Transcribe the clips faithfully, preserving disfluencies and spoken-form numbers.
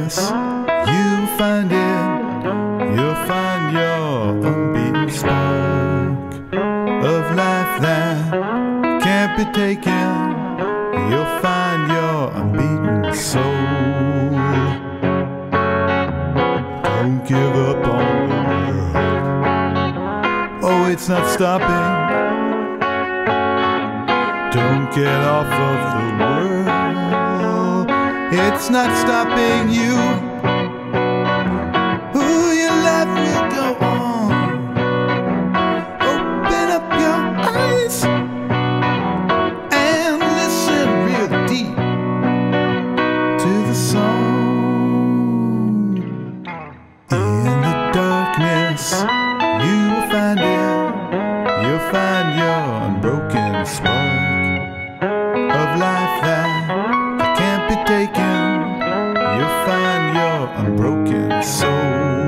darkness, you find it. You'll find your unbeaten spark of life that can't be taken. You'll find your unbeaten soul. Don't give up on the world. Oh, it's not stopping. Don't get off of the world. It's not stopping you. Who your life will go on. Open up your eyes and listen real deep to the song. In the darkness, you will find it. You'll find your unbroken spark of life that can't be taken. You'll find your unbroken soul.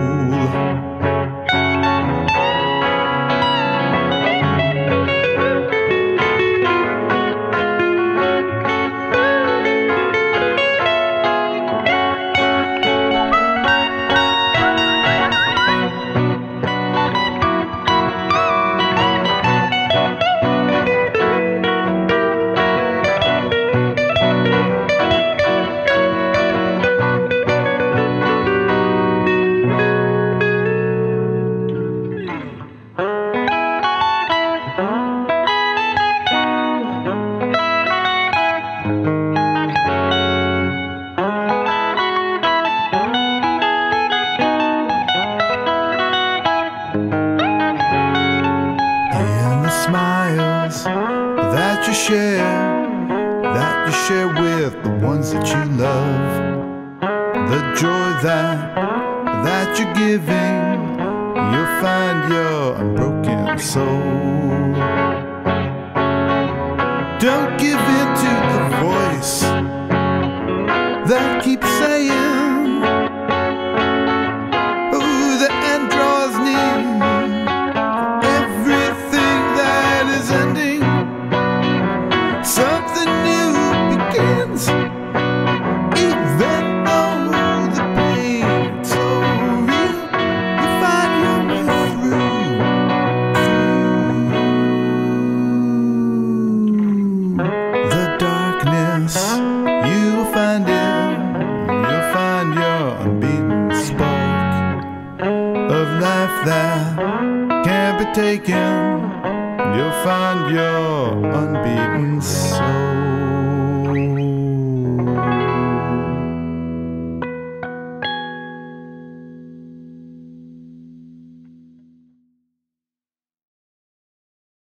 Smiles that you share, that you share with the ones that you love, the joy that that you're giving, you'll find your unbroken soul. Don't give in to the voice that keeps saying, oh, the end draws near. Something new begins, even though the pain's so real. You find your way through, through the darkness. You'll find it. You'll find your unbeaten spark of life that can't be taken. You'll find your unbeaten